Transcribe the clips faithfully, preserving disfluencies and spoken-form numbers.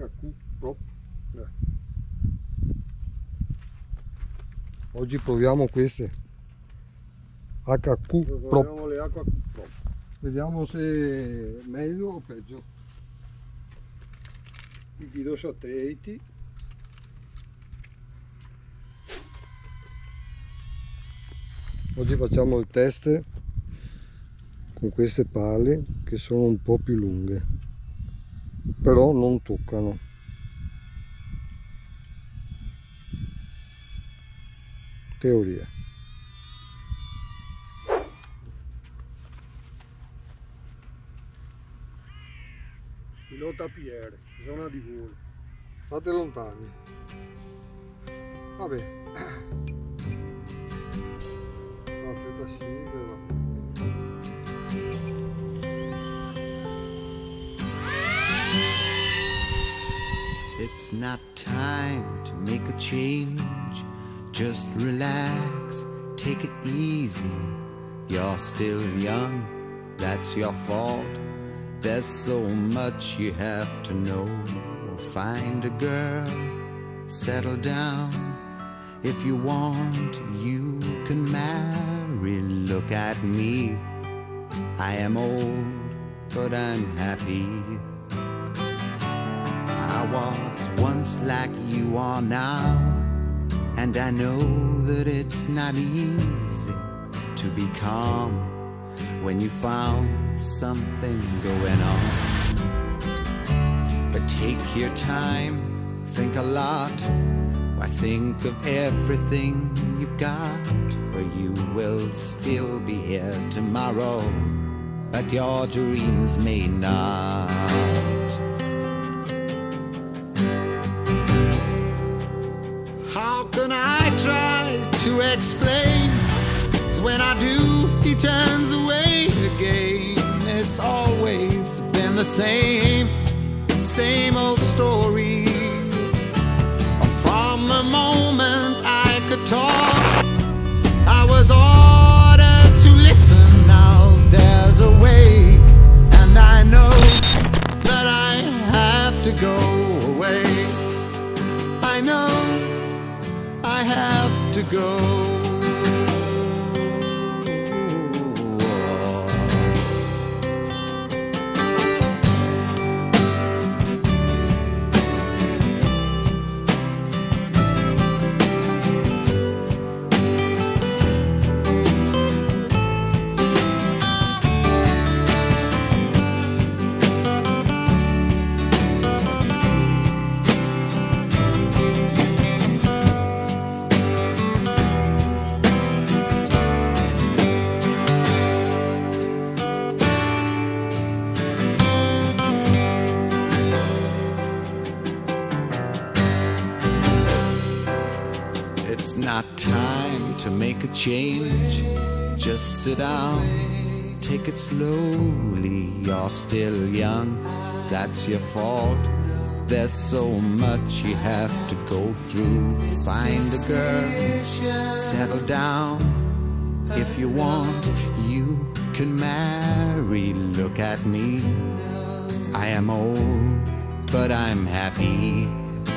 Q Prop. Oggi proviamo queste H Q Prop. Proviamo le H Q Prop. Vediamo se è meglio o peggio. Liquido satelliti. Oggi facciamo il test con queste pale che sono un po' più lunghe, però non toccano. Teoria. Pilota Pierre, zona di volo. State lontani. Vabbè. No, più da sinistra. It's not time to make a change. Just relax, take it easy. You're still young, that's your fault. There's so much you have to know. Find a girl, settle down. If you want, you can marry. Look at me, I am old, but I'm happy. I was once like you are now, and I know that it's not easy to be calm when you found something going on. But take your time, think a lot. Why, think of everything you've got, for you will still be here tomorrow, but your dreams may not. How can I try to explain? When I do, he turns away again. It's always been the same, same old story. From the moment I could talk, I was ordered to listen. Now there's a way, and I know that I have to go away. I know I have to go. It's not time to make a change. Just sit down, take it slowly. You're still young, that's your fault. There's so much you have to go through. Find a girl, settle down. If you want, you can marry. Look at me, I am old, but I'm happy.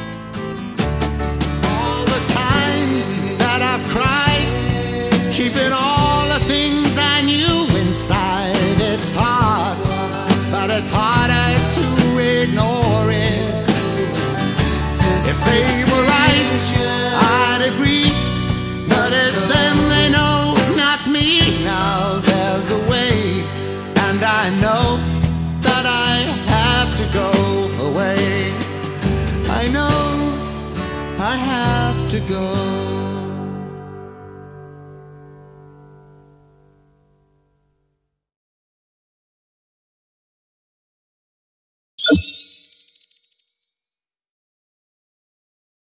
That I've cried, keeping all the things I knew inside. It's hard, but it's harder to ignore it. If they were right, I'd agree, but it's them they know, not me. Now there's a way, and I know that I have to go away. I know I have to go.